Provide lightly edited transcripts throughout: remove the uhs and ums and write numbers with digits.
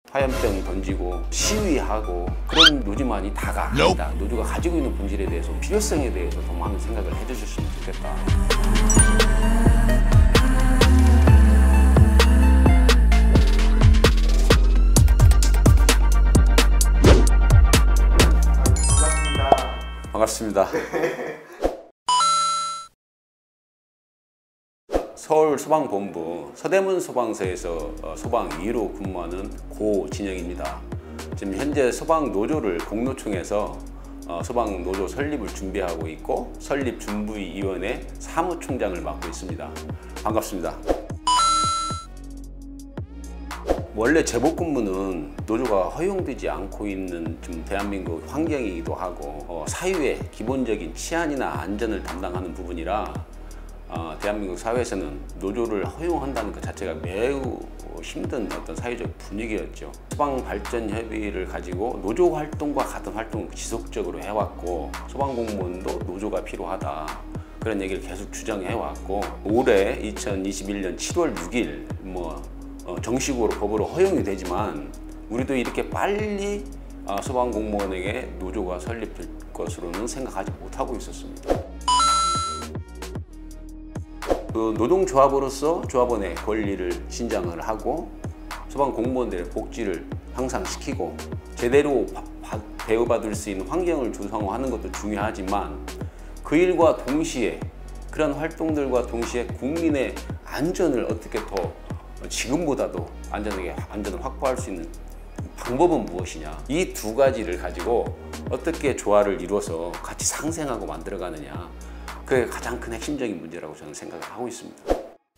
화염병 던지고 시위하고 그런 노조만이 다가 아니다. 노조가 가지고 있는 본질에 대해서, 필요성에 대해서 더 많은 생각을 해주셨으면 좋겠다. 반갑습니다. 서울소방본부 서대문 소방서에서 소방 2로 근무하는 고진영입니다. 지금 현재 소방노조를 공노총에서 소방노조 설립을 준비하고 있고 설립준비위원회 사무총장을 맡고 있습니다. 반갑습니다. 원래 제복근무는 노조가 허용되지 않고 있는 좀 대한민국 환경이기도 하고 사회의 기본적인 치안이나 안전을 담당하는 부분이라 대한민국 사회에서는 노조를 허용한다는 것 자체가 매우 힘든 어떤 사회적 분위기였죠. 소방발전협의회를 가지고 노조 활동과 같은 활동을 지속적으로 해왔고 소방공무원도 노조가 필요하다, 그런 얘기를 계속 주장해왔고, 올해 2021년 7월 6일 정식으로 법으로 허용이 되지만 우리도 이렇게 빨리 소방공무원에게 노조가 설립될 것으로는 생각하지 못하고 있었습니다. 노동조합으로서 조합원의 권리를 신장을 하고 소방공무원들의 복지를 향상시키고 제대로 대우받을 수 있는 환경을 조성하는 것도 중요하지만 그 일과 동시에, 그런 활동들과 동시에 국민의 안전을 어떻게 더 지금보다도 안전을 확보할 수 있는 방법은 무엇이냐, 이 두 가지를 가지고 어떻게 조화를 이루어서 같이 상생하고 만들어가느냐, 그게 가장 큰 핵심적인 문제라고 저는 생각을 하고 있습니다.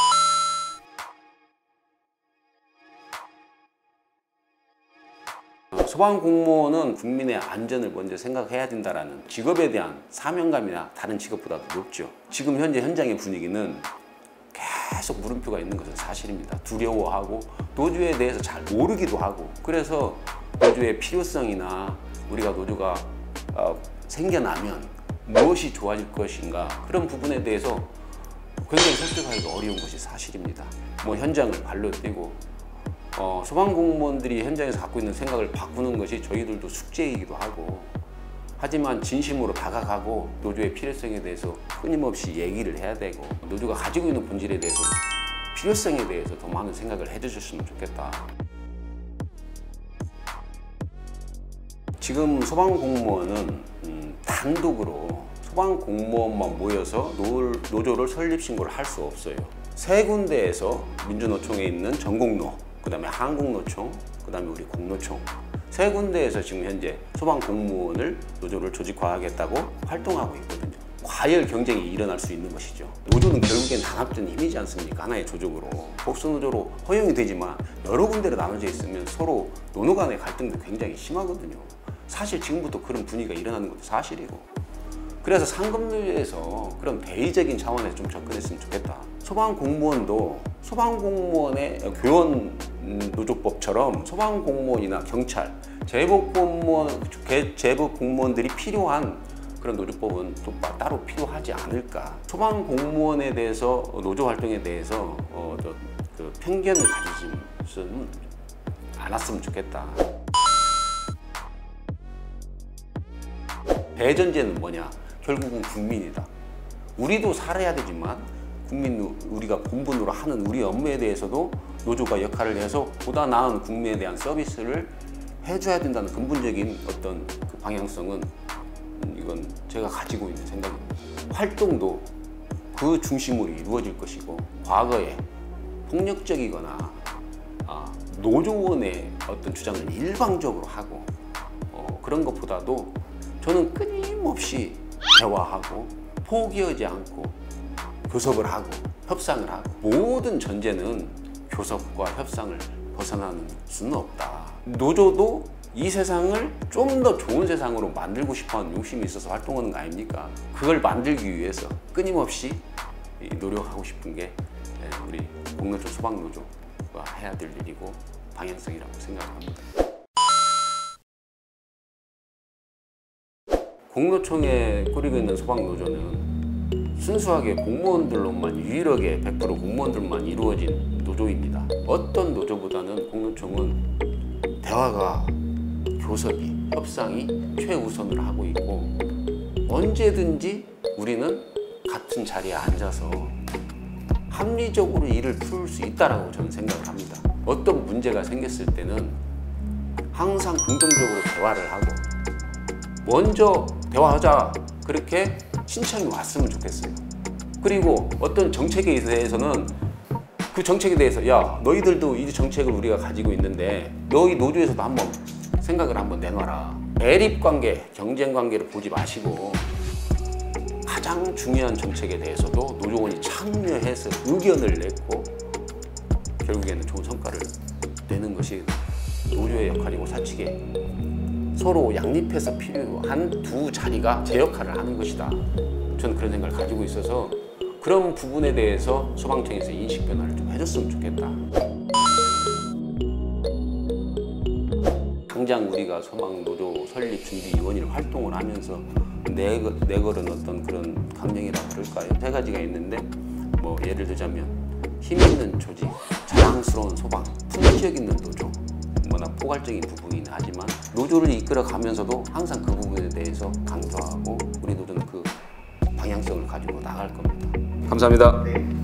소방공무원은 국민의 안전을 먼저 생각해야 된다는 직업에 대한 사명감이나 다른 직업보다도 높죠. 지금 현재 현장의 분위기는 계속 물음표가 있는 것은 사실입니다. 두려워하고 노조에 대해서 잘 모르기도 하고, 그래서 노조의 필요성이나 우리가 노조가 생겨나면 무엇이 좋아질 것인가, 그런 부분에 대해서 굉장히 설득하기가 어려운 것이 사실입니다. 현장을 발로 뛰고 소방공무원들이 현장에서 갖고 있는 생각을 바꾸는 것이 저희들도 숙제이기도 하고, 하지만 진심으로 다가가고 노조의 필요성에 대해서 끊임없이 얘기를 해야 되고, 노조가 가지고 있는 본질에 대해서, 필요성에 대해서 더 많은 생각을 해주셨으면 좋겠다. 지금 소방공무원은 단독으로 소방공무원만 모여서 노조를 설립신고를 할 수 없어요. 세 군데에서 민주노총에 있는 전공노, 그 다음에 한국노총, 그 다음에 우리 공노총, 세 군데에서 지금 현재 소방공무원을 노조를 조직화하겠다고 활동하고 있거든요. 과열 경쟁이 일어날 수 있는 것이죠. 노조는 결국엔 단합된 힘이지 않습니까? 하나의 조직으로. 복수노조로 허용이 되지만 여러 군데로 나눠져 있으면 서로 노노 간의 갈등도 굉장히 심하거든요. 사실 지금부터 그런 분위기가 일어나는 것도 사실이고, 그래서 상급노조에서 그런 대의적인 차원에서 좀 접근했으면 좋겠다. 소방공무원도 소방공무원의 교원노조법처럼 소방공무원이나 경찰, 제복공무원들이 필요한 그런 노조법은 또 따로 필요하지 않을까. 소방공무원에 대해서, 노조 활동에 대해서 편견을 가지지는 않았으면 좋겠다. 대전제는 뭐냐? 결국은 국민이다. 우리도 살아야 되지만 우리가 본분으로 하는 우리 업무에 대해서도 노조가 역할을 해서 보다 나은 국민에 대한 서비스를 해줘야 된다는 근본적인 어떤 그 방향성은 이건 제가 가지고 있는 생각입니다. 활동도 그 중심으로 이루어질 것이고, 과거에 폭력적이거나 노조원의 어떤 주장을 일방적으로 하고 그런 것보다도 저는 끊임없이 대화하고 포기하지 않고 교섭을 하고 협상을 하고, 모든 전제는 교섭과 협상을 벗어나는 수는 없다. 노조도 이 세상을 좀 더 좋은 세상으로 만들고 싶어하는 욕심이 있어서 활동하는 거 아닙니까? 그걸 만들기 위해서 끊임없이 노력하고 싶은 게 우리 공노총 소방노조가 해야 될 일이고 방향성이라고 생각합니다. 공노총에 꾸리고 있는 소방노조는 순수하게 공무원들로만, 유일하게 100% 공무원들만 이루어진 노조입니다. 어떤 노조보다는 공노총은 대화가 교섭이 협상이 최우선을 하고 있고 언제든지 우리는 같은 자리에 앉아서 합리적으로 일을 풀 수 있다라고 저는 생각을 합니다. 어떤 문제가 생겼을 때는 항상 긍정적으로 대화를 하고 먼저 대화하자 그렇게 신청이 왔으면 좋겠어요. 그리고 어떤 정책에 대해서는 그 정책에 대해서 야 너희들도 이 정책을 우리가 가지고 있는데 너희 노조에서도 한번 생각을 한번 내놔라. 대립관계, 경쟁관계를 보지 마시고 가장 중요한 정책에 대해서도 노조원이 참여해서 의견을 내고 결국에는 좋은 성과를 내는 것이 노조의 역할이고 사측에 서로 양립해서 필요한 두 자리가 제 역할을 하는 것이다. 저는 그런 생각을 가지고 있어서 그런 부분에 대해서 소방청에서 인식 변화를 좀 해줬으면 좋겠다. 당장 우리가 소방노조 설립준비위원회를 활동을 하면서 내걸은 어떤 그런 강령이라고 그럴까요? 세 가지가 있는데 뭐 예를 들자면 힘 있는 조직, 자랑스러운 소방, 품격 있는 노조, 뭐나 포괄적인 부분이긴 하지만 노조를 이끌어가면서도 항상 그 부분에 대해서 강조하고 우리 노조는 그 방향성을 가지고 나갈 겁니다. 감사합니다. 네.